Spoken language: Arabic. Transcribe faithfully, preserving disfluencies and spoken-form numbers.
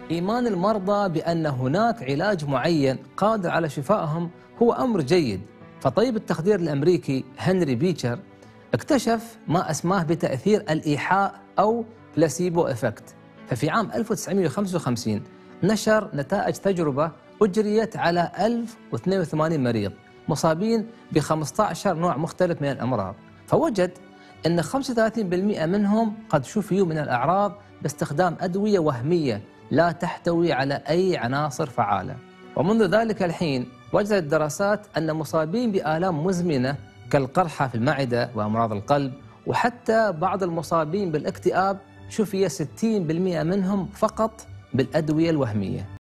إيمان المرضى بأن هناك علاج معين قادر على شفائهم هو أمر جيد، فطبيب التخدير الأمريكي هنري بيتشر اكتشف ما أسماه بتأثير الإيحاء أو بلاسيبو إفكت. ففي عام ألف وتسعمئة وخمسة وخمسين نشر نتائج تجربة أجريت على ألف واثنين وثمانين مريض مصابين ب خمسة عشر نوع مختلف من الأمراض، فوجد أن خمسة وثلاثين بالمئة منهم قد شفيوا من الأعراض باستخدام أدوية وهمية لا تحتوي على أي عناصر فعالة. ومنذ ذلك الحين وجدت الدراسات أن مصابين بآلام مزمنة كالقرحة في المعدة وأمراض القلب وحتى بعض المصابين بالاكتئاب شفي ستين بالمئة منهم فقط بالأدوية الوهمية.